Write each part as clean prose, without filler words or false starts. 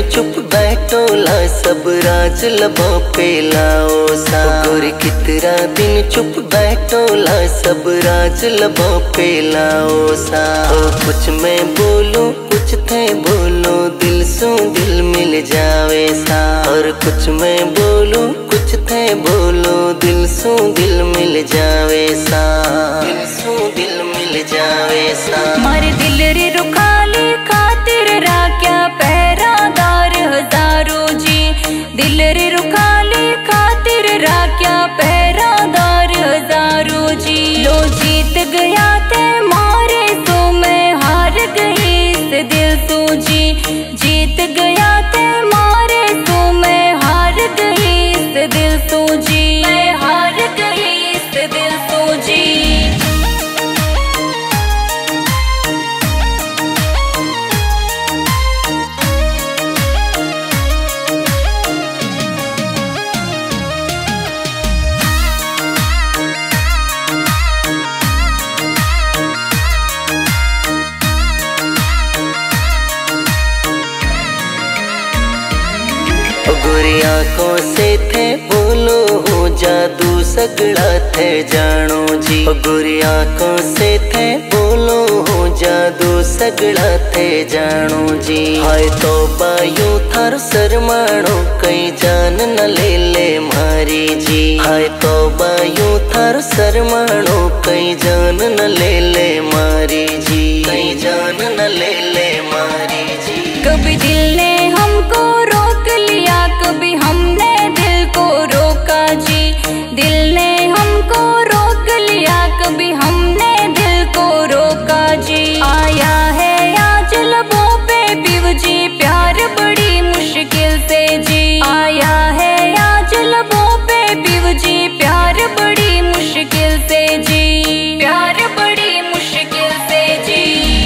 चुप बैठोला सब राज लबों पे लाओ सा। गोरी कितना दिन चुप बैठोला सब राज लबों पे लाओ सा। ओ कुछ मैं बोलूं कुछ थे बोलो दिल सू दिल मिल जावे सा। और कुछ मैं बोलूं कुछ थे बोलो दिल सू दिल मिल जावे सा। दिल सू दिल मिल जावे सा। मारे दिल रे रुखाली खातिर राख्या पहरादार हजारों जी। दिल रे रुखाली खातिर राख्या पहरादार हजारों जी। लो जीत गया थे मारे तो मैं हार गई इस दिल तो जी। जीत गया थे मारे तो मैं हार गई इस दिल तो जी। मैं हार गई इस दिल तो जी। गोरी आंखों से थे बोलो हो जादू सगड़ा थे जानो जी। गोरी आंखों से थे बोलो हो जादू सगड़ा थे जानो जी। हाय तो बायू थार शर्माणो कई जान न ले ले मारी जी। हाय तो बायू थार शर्माणो कई जान न ले ले मारी जी। कई जान न ले ले मारी जी। कभी दिल ने हमको रोक लिया कभी हमने दिल को रोका जी। दिल ने हमको रोक लिया कभी हमने दिल को रोका जी। आया है आज लबों पे पिव जी प्यार बड़ी मुश्किल से जी। आया है आज लबों पे पिव जी प्यार बड़ी मुश्किल से जी। प्यार बड़ी मुश्किल से जी।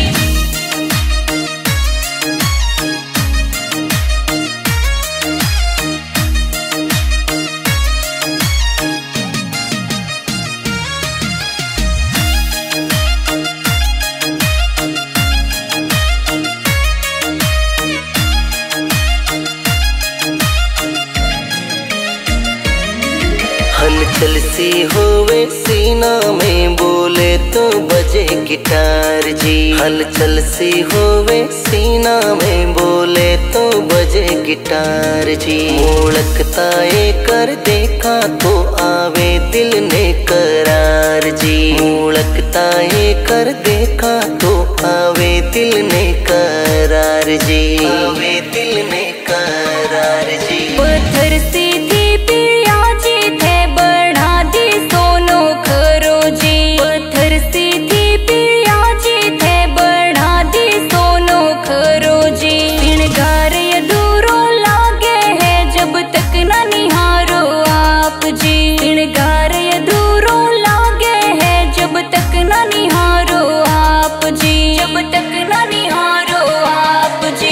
हलचल सी होवे सीना में बोले तो बजे गिटार जी। हलचल सी होवे सीना में बोले तो बजे गिटार जी। मोड़कता ये कर देखा तो आवे दिल ने करार जी। मोड़कता ये कर देखा तो आवे दिल ने करार जी। आवे दिल ने करार जी। पत्थर सी थी पिया जी थे बढ़ा दी सोनो खरो जी। पत्थर सी थी पिया जी थे बढ़ा दी सोनो खरो जी। सिणगार अधूरो लागे है जब तक न निहारो आप जी। सिणगार अधूरो लागे है जब तक न निहारो आप जी। जब तक न निहारो आप जी।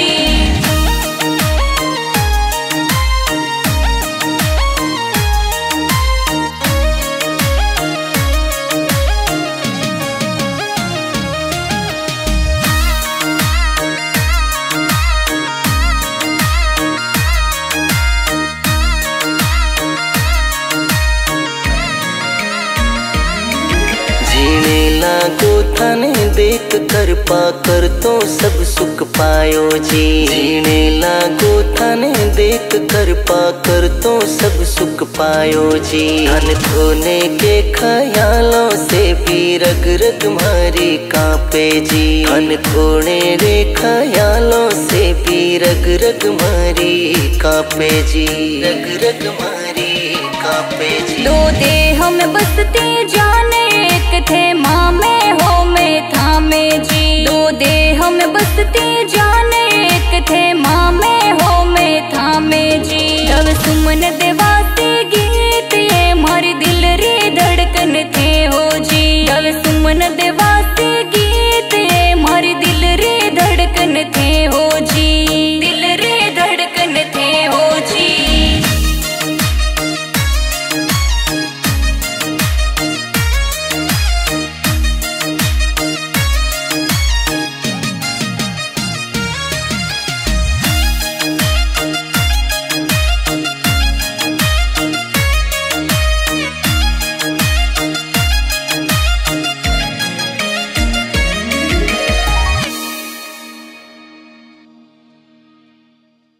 जीने लागो थाने देख कर पाकर तो सब सुख पायो जी। जीने लागो थाने देख कर पाकर तो सब सुख पायो जी। धन खोने के ख्यालों से भी रग रग मारी कांपे जी। धन खोने रे ख्यालों से भी रग रग मारी कांपे जी। रग रग मारी कांपे जी। दो देह में बसते जाने एक थे माँ में हो में था में जी। दो देह में बसते जाने